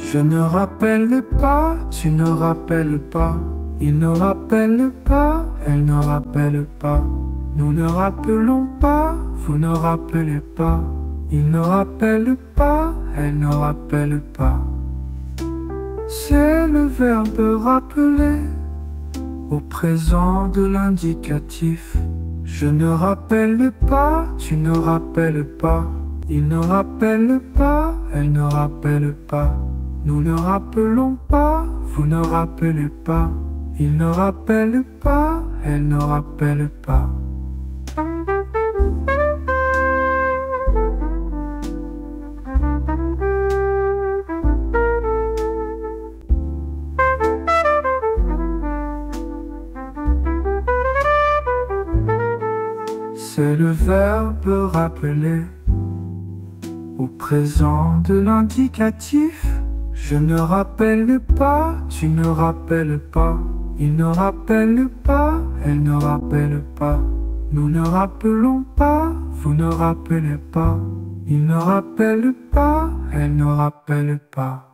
Je ne rappelle pas, tu ne rappelles pas. Il ne rappelle pas, elle ne rappelle pas. Nous ne rappelons pas, vous ne rappelez pas. Il ne rappelle pas, elle ne rappelle pas. C'est le verbe rappeler au présent de l'indicatif. Je ne rappelle pas, tu ne rappelles pas. Il ne rappelle pas, elle ne rappelle pas. Nous ne rappelons pas, vous ne rappelez pas. Il ne rappelle pas, elle ne rappelle pas. C'est le verbe rappeler au présent de l'indicatif. Je ne rappelle pas, tu ne rappelles pas. Il ne rappelle pas, elle ne rappelle pas. Nous ne rappelons pas, vous ne rappelez pas. Il ne rappelle pas, elle ne rappelle pas.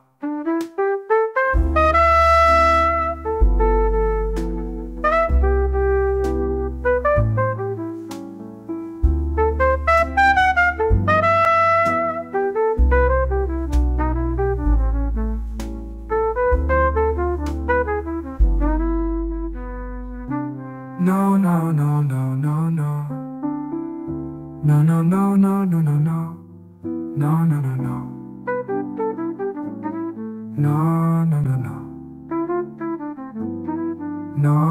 No, no, no, no, no, no. No, no, no, no, no, no, no. No, no, no, no. No, no, no, no. No.